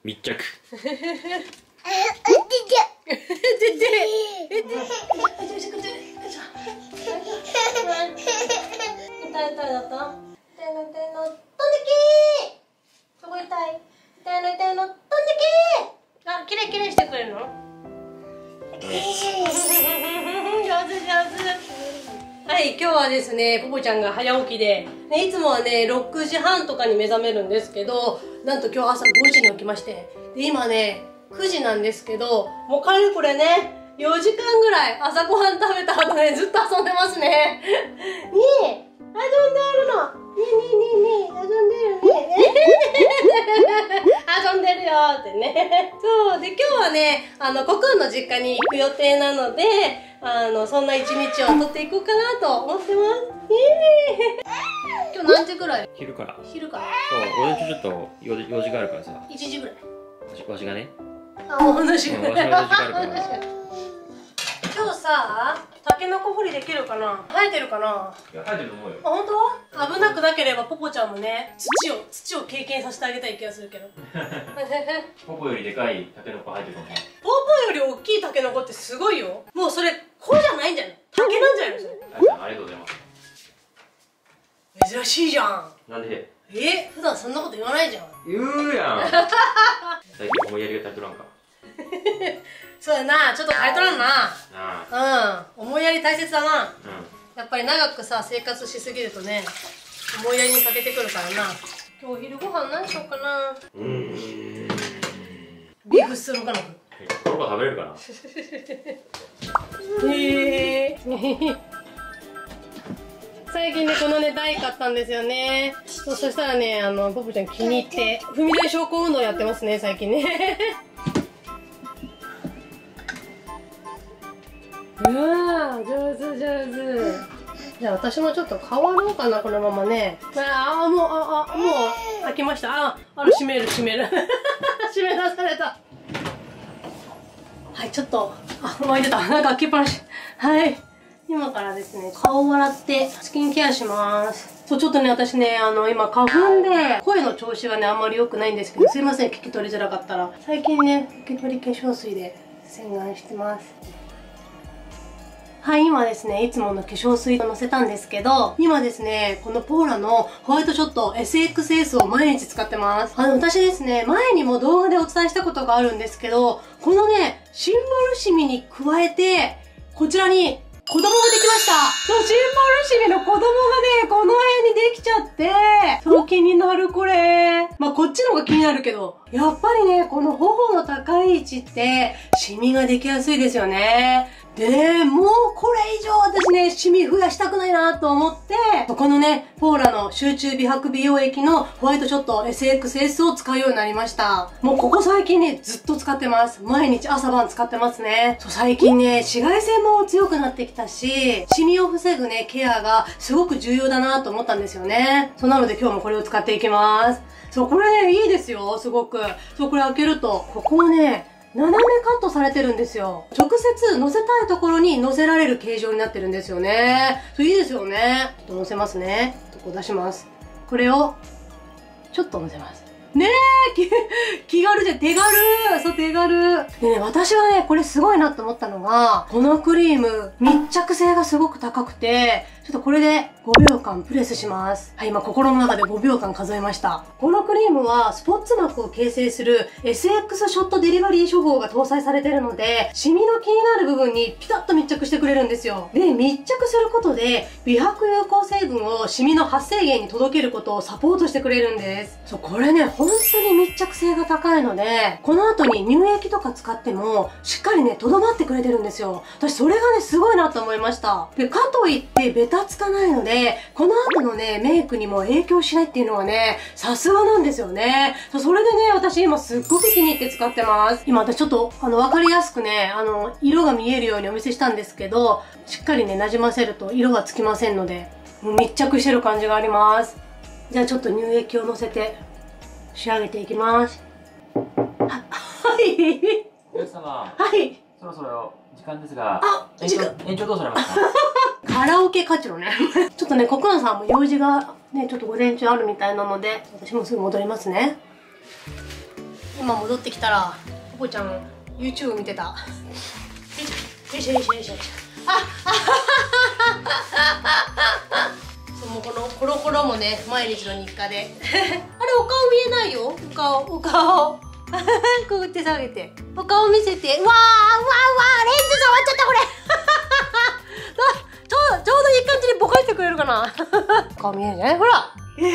密着。 あ、きれいきれいしてくれるの？上手上手。はい、今日はですね、ポポちゃんが早起きで、ね、いつもはね、6時半とかに目覚めるんですけど、なんと今日朝5時に起きまして、で、今ね、9時なんですけど、もうかれこれね、4時間ぐらい朝ごはん食べた後ね、ずっと遊んでますね。ねえ、遊んでるの。ねえねえねえねえ、遊んでるね。遊んでるよってね。そう、で、今日はね、コクンの実家に行く予定なので、そんな一日を撮っていこうかなと思ってます。今日何時ぐらい？ 昼から。 昼から。 そう、俺ちょっと用事があるからさ。 1時ぐらい。 わしがね。 あ、同じぐらい。 わしが用事があるから。 今日さ、タケノコ掘りできるかな？生えてるかな？ いや、生えてると思うよ。 あ、本当？危なくなければポポちゃんもね、土を経験させてあげたい気がするけど。 ポポよりでかいタケノコ生えてるかも。 ポポより大きいタケノコってすごいよ。もうそれ、子じゃないんじゃない？竹なんじゃないのそれ。 ありがとうございます。 珍しいじゃん。 なんで？ 普段そんなこと言わないじゃん。 言うやん。最近思いやりが足りとらんか。 そうやな、ちょっと変えとらんな。思いやり大切だな。やっぱり長くさ、生活しすぎるとね、思いやりに欠けてくるからな。今日お昼ご飯何しようかな。ビーフストロガノフ。 この子食べれるかな。 最近ね、このね、台買ったんですよね。そしたらね、ポポちゃん気に入って、踏み台昇降運動やってますね、最近ね。うわー、上手上手。じゃあ私もちょっと変わろうかな、このままね。もう開きました。閉める。閉め出された。はい、ちょっと、湧いてた。なんか開きっぱなし。はい。今からですね、顔を洗ってスキンケアします。そう、ちょっとね、私ね、今花粉で声の調子がね、あんまり良くないんですけど、すいません、聞き取りづらかったら。最近ね、拭き取り化粧水で洗顔してます。はい、今ですね、いつもの化粧水をのせたんですけど、今ですね、このポーラのホワイトショット SXS を毎日使ってます。私ですね、前にも動画でお伝えしたことがあるんですけど、このね、シンボルシミに加えて、こちらに子供ができました。そう、シンボルシミの子供がね、この辺にできちゃって、そう気になるこれ。まあ、こっちの方が気になるけど、やっぱりね、この頬の高い位置って、シミができやすいですよね。でね、もうこれ以上私ね、シミ増やしたくないなと思って、このね、ポーラの集中美白美容液のホワイトショット SXS を使うようになりました。もうここ最近ね、ずっと使ってます。毎日朝晩使ってますね。そう、最近ね、紫外線も強くなってきたし、シミを防ぐね、ケアがすごく重要だなと思ったんですよね。そうなので今日もこれを使っていきます。そう、これね、いいですよ、すごく。そう、これ開けると、ここをね、斜めカットされてるんですよ。直接乗せたいところに乗せられる形状になってるんですよね。そう、いいですよね。ちょっと乗せますね。こう出します。これを、ちょっと乗せます。ねえ、気軽で手軽。そう、手軽。でね、私はね、これすごいなと思ったのが、このクリーム、密着性がすごく高くて、ちょっとこれで5秒間プレスします。はい、今心の中で5秒間数えました。このクリームはスポッツ膜を形成する SX ショットデリバリー処方が搭載されているので、シミの気になる部分にピタッと密着してくれるんですよ。で、密着することで美白有効成分をシミの発生源に届けることをサポートしてくれるんです。そう、これね、本当に密着性が高いので、この後に乳液とか使ってもしっかりね、とどまってくれてるんですよ。私それがね、すごいなと思いました。で、かといってベタつかないので、この後のね、メイクにも影響しないっていうのはね、さすがなんですよね。それでね、私今すっごく気に入って使ってます。今私ちょっと、わかりやすくね、色が見えるようにお見せしたんですけど、しっかりね、馴染ませると色がつきませんので、密着してる感じがあります。じゃあちょっと乳液をのせて、仕上げていきます。はい。 お客様。 はい。 そろそろ時間ですが、延長どうされますか？ カラオケ活路ね。ちょっとね、コクンさんも用事がね、ちょっと午前中あるみたいなので、私もすぐ戻りますね。 今戻ってきたらポポちゃん YouTube 見てた。よいしょよいしょよいしょよいしょ。そう、もうこのコロコロもね毎日の日課であれお顔見えないよ。お顔こうやって下げてお顔見せて。うわーレンズ触っちゃったこれちょうどいい感じにボカしてくれるかな顔見えるじゃないほら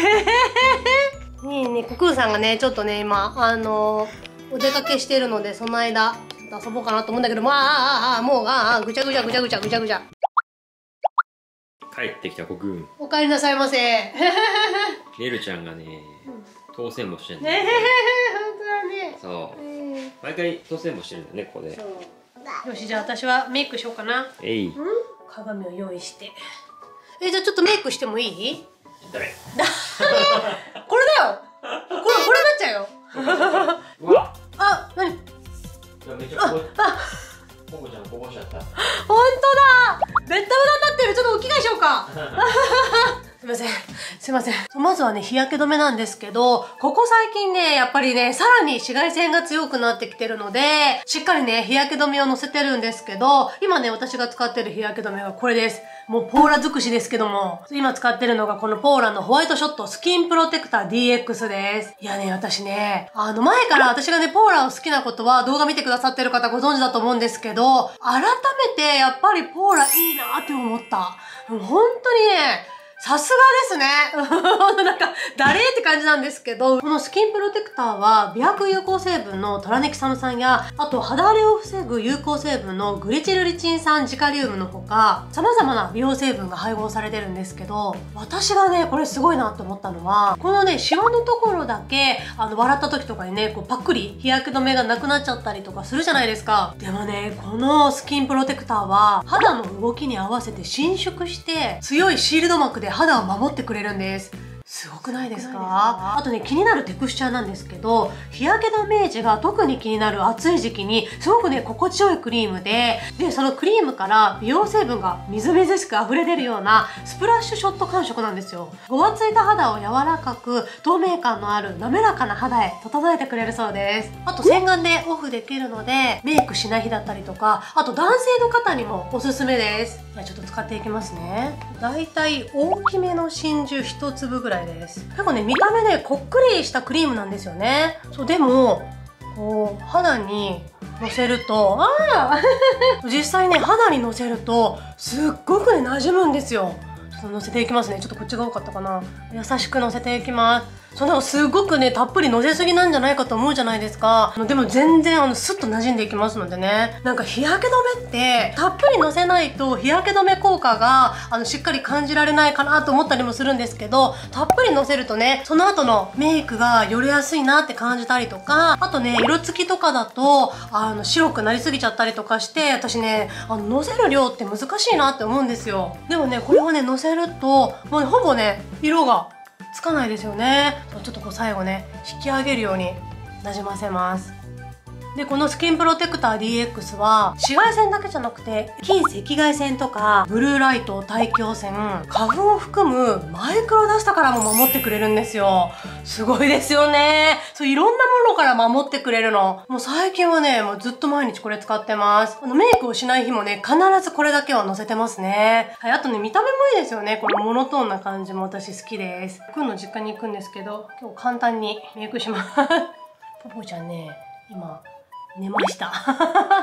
ねえねえ、コクーさんがねちょっとね今お出かけしてるので、その間遊ぼうかなと思うんだけど、もうぐちゃぐちゃぐちゃぐちゃぐちゃぐちゃ。 帰ってきたコクーン。 おかえりなさいませメルちゃんがね当選もしてんだねえ、 よね。 本当だね。 そう毎回当選もしてるんだよね、ここで。 よし、じゃあ私はメイクしようかな。鏡を用意して。じゃあちょっとメイクしてもいい？ ダメ。 これだよ。これになっちゃうよ。 うわ。 あ、なに？ めっちゃポコちゃんこぼしちゃった。 本当だ。ベッタベタになってる。ちょっとお着替えしようか。すいません。すいません。まずはね、日焼け止めなんですけど、ここ最近ね、やっぱりね、さらに紫外線が強くなってきてるので、しっかりね、日焼け止めをのせてるんですけど、今ね、私が使ってる日焼け止めはこれです。もうポーラ尽くしですけども、今使ってるのがこのポーラのホワイトショットスキンプロテクター DX です。いやね、私ね、前から私がね、ポーラを好きなことは動画見てくださってる方ご存知だと思うんですけど、改めてやっぱりポーラいいなって思った。本当にね、さすがですね。なんか、誰って感じなんですけど、このスキンプロテクターは、美白有効成分のトラネキサム酸や、あと肌荒れを防ぐ有効成分のグリチルリチン酸ジカリウムのほか、様々な美容成分が配合されてるんですけど、私がね、これすごいなって思ったのは、このね、シワのところだけ、笑った時とかにね、こうパックリ日焼け止めがなくなっちゃったりとかするじゃないですか。でもね、このスキンプロテクターは、肌の動きに合わせて伸縮して、強いシールド膜で肌を守ってくれるんです。すごくないですか？あとね、気になるテクスチャーなんですけど、日焼けダメージが特に気になる暑い時期にすごくね、心地よいクリームで、そのクリームから美容成分がみずみずしく溢れ出るようなスプラッシュショット感触なんですよ。ごわついた肌を柔らかく透明感のある滑らかな肌へ整えてくれるそうです。あと洗顔でオフできるので、メイクしない日だったりとか、あと男性の方にもおすすめです。じゃあちょっと使っていきますね。だいたい大きめの真珠1粒ぐらいです。結構ね、見た目ね、こっくりしたクリームなんですよね。そう、でも、こう、肌にのせると、実際ね、肌にのせると、すっごくね、馴染むんですよ。ちょっとのせていきますね。ちょっとこっちが多かったかな。優しくのせていきます。そう、でもすごくね、たっぷりのせすぎなんじゃないかと思うじゃないですか。でも全然スッと馴染んでいきますのでね。なんか日焼け止めって、たっぷりのせないと日焼け止め効果が、しっかり感じられないかなと思ったりもするんですけど、たっぷりのせるとね、その後のメイクがよれやすいなって感じたりとか、あとね、色付きとかだと、白くなりすぎちゃったりとかして、私ね、のせる量って難しいなって思うんですよ。でもね、これをね、のせると、もうね、ほぼね、色がつかないですよね。ちょっとこう最後ね、引き上げるようになじませます。で、このスキンプロテクター DX は紫外線だけじゃなくて近赤外線とかブルーライト、大気汚染、花粉を含むマイクロダストからも守ってくれるんですよ。すごいですよね。そう、いろんなものから守ってくれるの。もう最近はね、もうずっと毎日これ使ってます。メイクをしない日もね、必ずこれだけは乗せてますね。はい、あとね、見た目もいいですよね。このモノトーンな感じも私好きです。くんの実家に行くんですけど、今日簡単にメイクします。ポポちゃんね、今、寝ました。はい、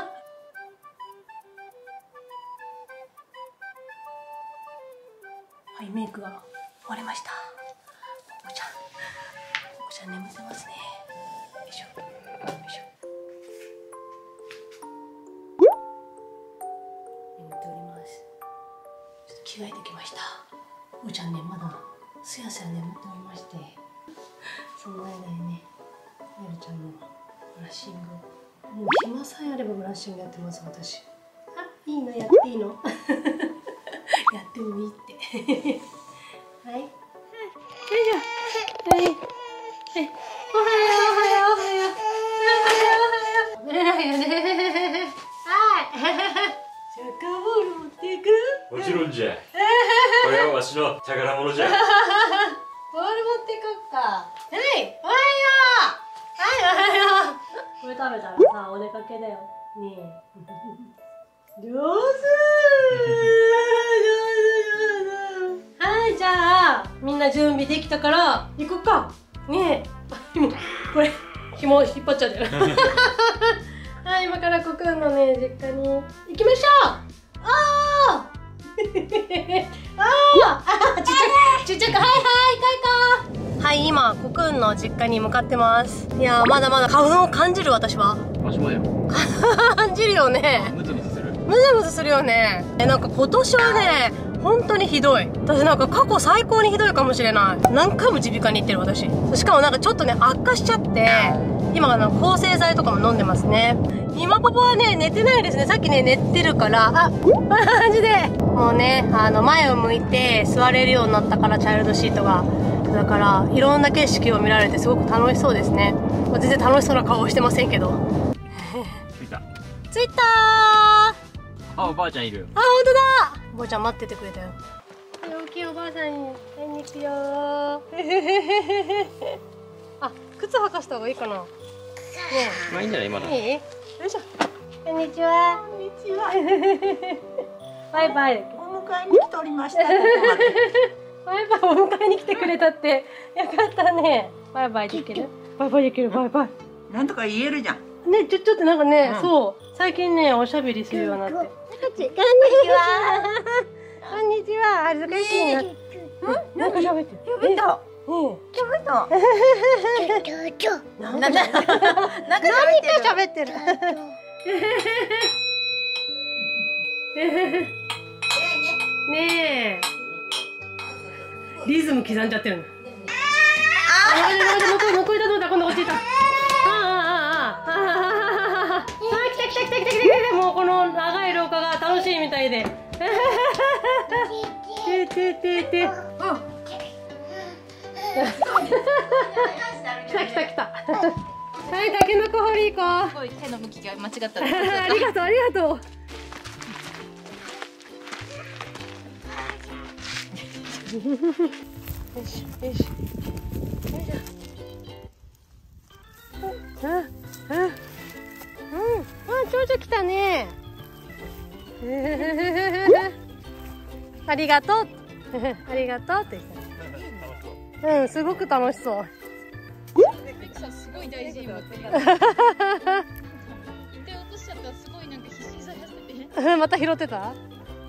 メイクが終わりました。ポポちゃん眠ってますね。よいしょ。よいしょ。眠っております。ちょっと着替えてきました。ポポちゃんね、まだすやすや眠っておりまして、その間にね、メルちゃんのブラッシングを。もう暇さえあればブラッシングやってます、私。あ、いいの、やっていいの。やってもいいって。はい。よいしょ。はい。はい。おはよう、おはよう、おはよう。おはよう、おはよう。寝れないよね。はい。サッカーボール持っていく？ もちろんじゃ。これはわしの宝物じゃ。 ボール持っていこっか。はい。おはよう。はい、おはよう。 食べたらさ、お出かけだよ。ねえ。上手。はい、じゃあ、みんな準備できたから、行こっか。ねえ。これ、紐引っ張っちゃってる。はい、今からコくんのね、実家に行きましょう。ああちっちゃく、はいはい、かいか。はい、今、コくんの実家に向かってます。いやー、まだまだ花粉を感じる、私は。 私もだよ。 感じるよね。 ムズムズする。 ムズムズするよね。なんか今年はね、本当にひどい。私なんか過去最高にひどいかもしれない。何回も耳鼻科に行ってる私。しかもなんかちょっとね、悪化しちゃって、今抗生剤とかも飲んでますね。今パパはね、寝てないですね。さっきね、寝てるから、あ、こんな感じで。もうね、前を向いて座れるようになったから、チャイルドシートが。だから、いろんな景色を見られてすごく楽しそうですね。全然楽しそうな顔してませんけど。 着いた。 着いたー。 あ、おばあちゃんいる。 あ、ほんとだ。おばあちゃん待っててくれたよ。大きいおばあさんに会いに行くよー。あ、靴履かした方がいいかな。ねえ。まあいいんじゃない今だ。 いい？よいしょ。こんにちは。 こんにちは。 バイバイ。 お迎えに来ておりました。ここまで。 バイバイ、お迎えに来てくれたって。よかったね。バイバイできる？バイバイできる、バイバイ。 なんとか言えるじゃん。 ね、ちょっとなんかね、 うんそう。最近ね、おしゃべりするようになって。こんにちは。こんにちは。恥ずかしいな。なんか喋ってる。 喋った。 ね喋った。 え。なんか喋ってる。ねえ。リズム刻んじゃってるの。向こういたと思ったら今度こっちいた。来た。もうこの長い廊下が楽しいみたいで。来た。はい、タケノコ掘り行こう。 すごい手の向きが間違った。 ありがとう。よし。ちょうちょ来たね。ありがとうって言った。うん、すごく楽しそう。 すごい大事に持ってる。手落としちゃったらすごいなんか必死に探してて。 また拾ってた？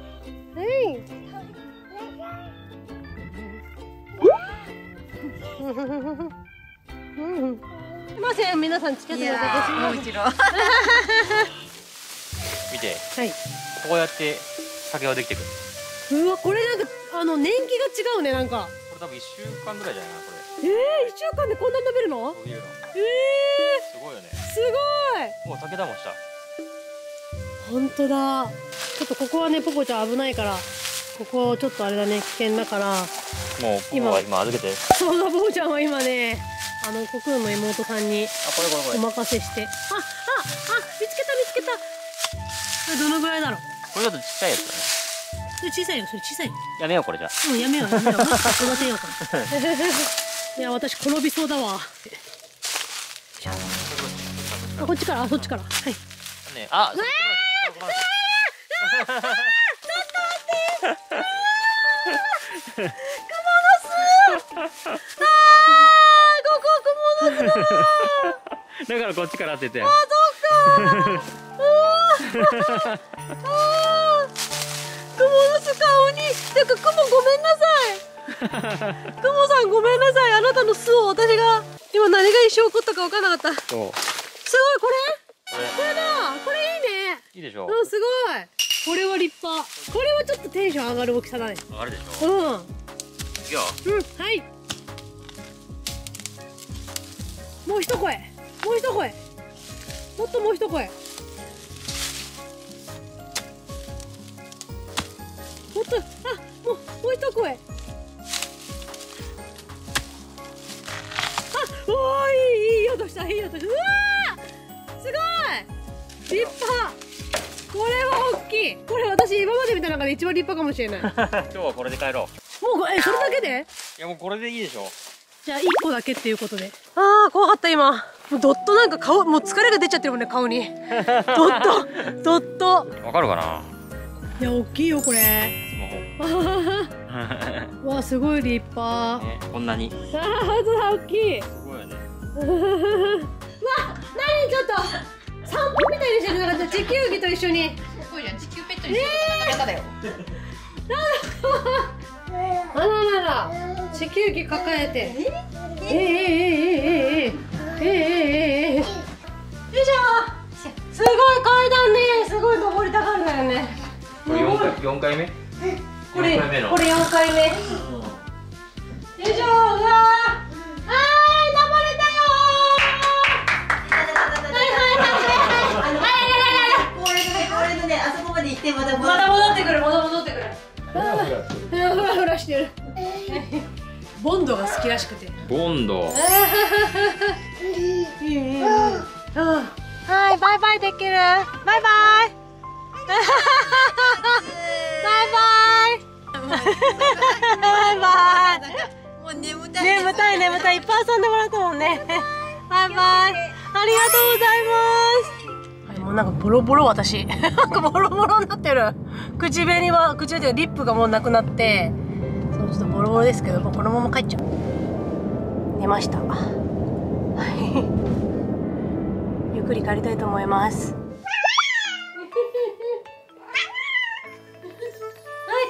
すいません、皆さん付き合ってください。 もう一度。 見て。 はい。 こうやって竹ができてくる。 うわ、これなんか年季が違うね、なんか。 これ多分1週間ぐらいじゃないかなこ 1週間でこんなに伸びるの？ れ。伸びるの。すごいよね。 すごい。 もう竹だもん下。 本当だ。ちょっとここはね、ポポちゃん危ないから、ここちょっとあれだね、危険だから。 もうポポは今預けて。 そうだ、ポポちゃんは今ね、コクーンの妹さんにこれ。 お任せして。見つけた。これどのぐらいだろう？ これだとちっちゃいやつだね。 それ小さいよ。 やめようこれじゃ。 やめよう。もっと育てようか。いや、私転びそうだわ。こっちから、そっちから。はい。 ね、あ、ちょっと待って。だからこっちからって言って。 クモの巣顔に、てかクモごめんなさい。クモさんごめんなさい。あなたの巣を私が今何が一生起こったか分からなかった。すごい、これだ。これいいね。 いいでしょ。 うん、すごい。これは立派。これはちょっとテンション上がる大きさだね。 上がるでしょ。 うん。 いや。 はい。もう一声。もう一声。もっともう一声。もっと、もう一声。おー、いい音した。うわー、すごい立派。これは大きい。これ私今まで見た中で一番立派かもしれない。 今日はこれで帰ろもう、それだけで？ う。いやもうこれでいいでしょ。 じゃあ1個だけっていうことで。あー、怖かった今。 もうドットなんか顔、もう疲れが出ちゃってるもんね、顔に。ドット。 わかるかな。 いや、大きいよ、これ。 スマホ。 わあ、すごい立派。 ね、こんなに。 ああ、ほんとだ、大きい。 すごいよね。 わ、なにちょっと散歩みたいにしてる。なんか地球儀と一緒に。 すごいじゃん。地球ペットにしてるなかなかだよ。 あららら、地球儀抱えて。よいしょ。すごい階段ね、すごい登りたがるんだよね。 これ4回目？ これ 4回目の。 これ4回目。よいしょ。うわー、登れたよー。 これのね、あそこまで行ってまだまだ戻ってくる、まだ戻ってくる。ふらふらしてる。ボンドが好きらしくて。 ボンド。 はい、バイバイできる。バイバイ。バイバイ。バイバイ。 もう眠たい。 眠たい、眠たい。いっぱい遊んでもらったもんね。バイバイ。ありがとうございます。もうなんかボロボロ、私。なんかボロボロになってる。口紅でリップがもうなくなって。そう、ちょっとボロボロですけど、もうこのまま帰っちゃう。寝ました。ゆっくり帰りたいと思います。はい、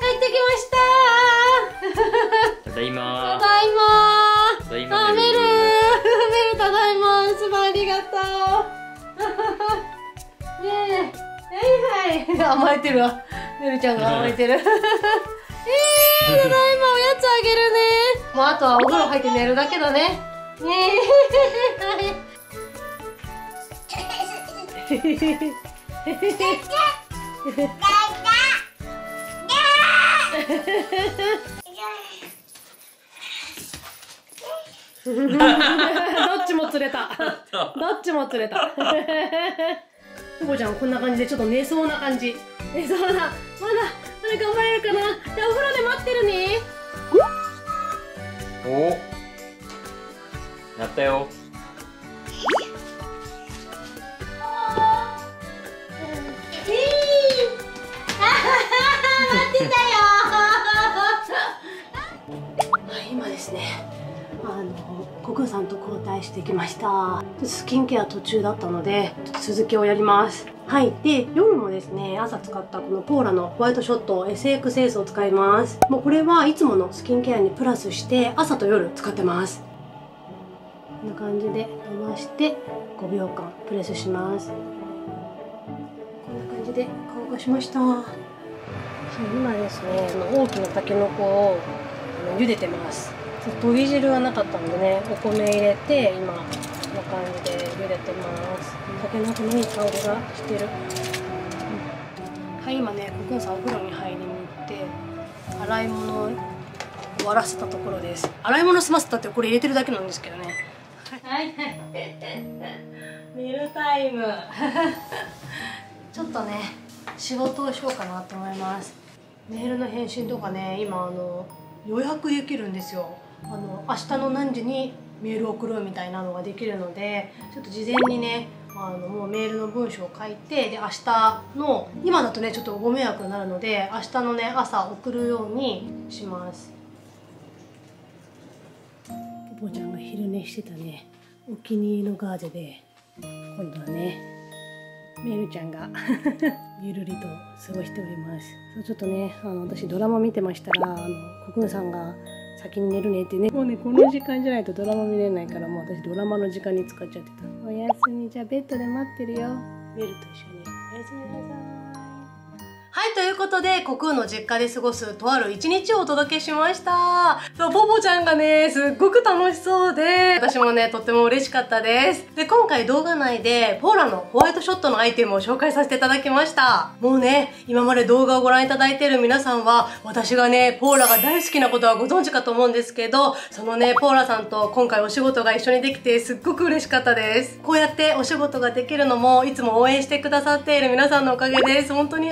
帰ってきました。 ただいま。 ただいま。 ただいま。 メル、ただいま。すばありがとう。ねえ、はいはい。甘えてるわ。メルちゃんが甘えてる。ただいま、おやつあげるね。もうあとはお風呂入って寝るだけだね。ねえ。どっちも釣れた。どっちも釣れた。ほぼちゃんこんな感じでちょっと寝そうな感じ。寝そうな。まだ頑張れるかな。じゃあお風呂で待ってるね。 お。やったよ。 待ってたよ。今ですね、コクさんと交代してきました。スキンケア途中だったのでちょっと続きをやります。はい。で、夜もですね、朝使ったこのポーラのホワイトショット SX エースを使います。もうこれはいつものスキンケアにプラスして朝と夜使ってます。こんな感じで伸ばして5秒間プレスします。こんな感じで乾かしました。今ですね、大きなタケノコを茹でてます。とぎ汁がなかったのでね、お米入れて今こんな感じで茹でてます。タケノコのいい香りがしてる。はい、今ね、コクンさんお風呂に入りに行って洗い物を終わらせたところです。洗い物済ませたってこれ入れてるだけなんですけどね。はいはい。寝るタイム。ちょっとね、仕事をしようかなと思います。メールの返信とかね、今予約できるんですよ。明日の何時にメール送るみたいなのができるので、ちょっと事前にね、もうメールの文章を書いて、で明日の今だとねちょっとご迷惑になるので、明日のね朝送るようにします。ポポちゃんが昼寝してたね、お気に入りのガーゼで、今度はねメルちゃんがゆるりと過ごしております。そう、ちょっとね、私ドラマ見てましたら、コクンさんが先に寝るねってね、もうね、この時間じゃないとドラマ見れないから、もう私ドラマの時間に使っちゃってた。おやすみ、じゃあベッドで待ってるよ。メルと一緒におやすみなさい。はい、ということで、コクーの実家で過ごすとある一日をお届けしました。そう、ポポちゃんがね、すっごく楽しそうで、私もね、とっても嬉しかったです。で、今回動画内で、ポーラのホワイトショットのアイテムを紹介させていただきました。もうね、今まで動画をご覧いただいている皆さんは、私がね、ポーラが大好きなことはご存知かと思うんですけど、そのね、ポーラさんと今回お仕事が一緒にできて、すっごく嬉しかったです。こうやってお仕事ができるのも、いつも応援してくださっている皆さんのおかげです。本当にありがとうございます。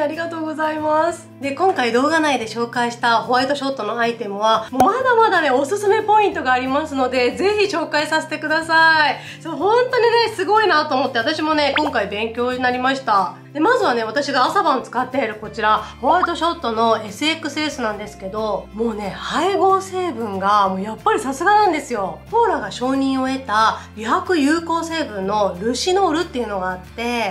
ございます。で、今回動画内で紹介したホワイトショットのアイテムは、もうまだまだね、おすすめポイントがありますので、ぜひ紹介させてください。そう、本当にね、すごいなと思って、私もね、今回勉強になりました。で、まずはね、私が朝晩使っているこちら、ホワイトショットの SXS なんですけど、もうね、配合成分が、もうやっぱりさすがなんですよ。ポーラが承認を得た美白有効成分のルシノールっていうのがあって、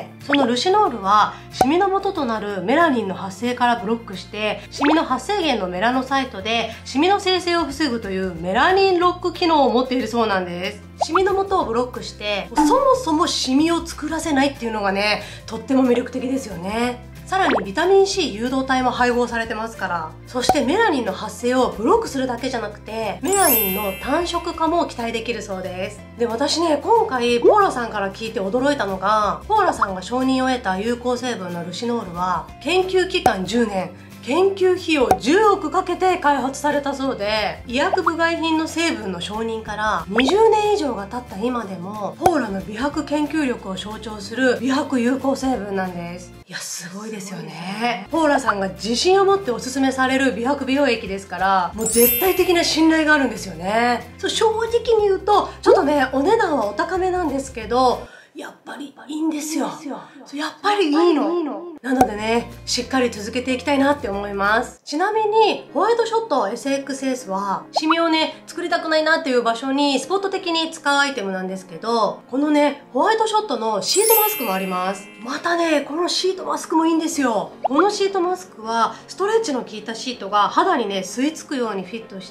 そのルシノールは、シミの元となるメラニンの発生からブロックして、シミの発生源のメラノサイトで、シミの生成を防ぐというメラニンロック機能を持っているそうなんです。シミの元をブロックして、そもそもシミを作らせないっていうのがね、とっても魅力的ですよね。さらにビタミン C 誘導体も配合されてますから。そしてメラニンの発生をブロックするだけじゃなくて、メラニンの単色化も期待できるそうです。で、私ね、今回ポーラさんから聞いて驚いたのが、ポーラさんが承認を得た有効成分のルシノールは、研究期間10年、研究費用10億かけて開発されたそうで、医薬部外品の成分の承認から20年以上が経った今でも、ポーラの美白研究力を象徴する美白有効成分なんです。いや、すごいですよね。ポーラさんが自信を持っておすすめされる美白美容液ですから、もう絶対的な信頼があるんですよね。そう、正直に言うと、ちょっとね、お値段はお高めなんですけど、やっぱりいいんですよ。やっぱりいいの。なのでね、しっかり続けていきたいなって思います。ちなみに、ホワイトショット SXS は、シミをね、作りたくないなっていう場所にスポット的に使うアイテムなんですけど、このね、ホワイトショットのシートマスクもあります。またね、このシートマスクもいいんですよ。このシートマスクは、ストレッチの効いたシートが肌にね、吸い付くようにフィットして、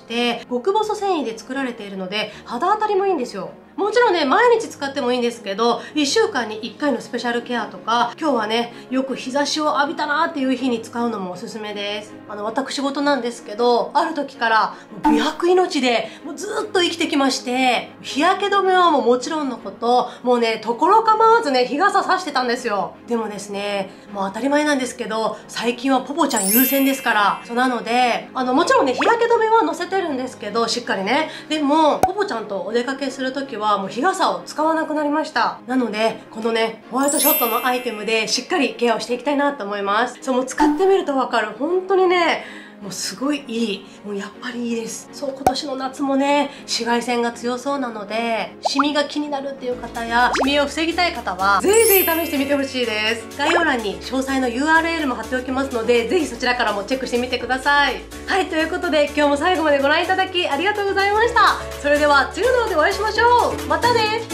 極細繊維で作られているので、肌当たりもいいんですよ。もちろんね、毎日使ってもいいんですけど、1週間に1回のスペシャルケアとか、今日はね、よく日差しを浴びたなっていう日に使うのもおすすめです。私事なんですけど、ある時から美白命でもうずっと生きてきまして、日焼け止めはもちろんのこと、もうね、ところ構わずね、日傘さしてたんですよ。でもですね、もう当たり前なんですけど、最近はポポちゃん優先ですから。そうなので、もちろんね、日焼け止めは載せてるんですけど、しっかりね。でも、ポポちゃんとお出かけする時はもう日傘を使わなくなりました。なので、このね、ホワイトショットのアイテムでしっかりケアをしていきたいなと思います。そう、もう使ってみるとわかる。本当にね、もうすごいいい。もうやっぱりいいです。そう、今年の夏もね、紫外線が強そうなので、シミが気になるっていう方や、シミを防ぎたい方は、ぜひぜひ試してみてほしいです。概要欄に詳細の URL も貼っておきますので、ぜひそちらからもチェックしてみてください。はい、ということで、今日も最後までご覧いただきありがとうございました。それでは、次の動画でお会いしましょう。またね。やっ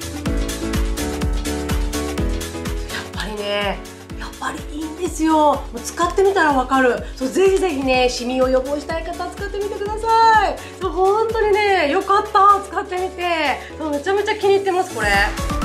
ぱりね、やっぱりいいんですよ。もう使ってみたらわかる。そう、ぜひぜひね、シミを予防したい方使ってみてください。そう、本当にね、よかった。使ってみて。そう、めちゃめちゃ気に入ってます、これ。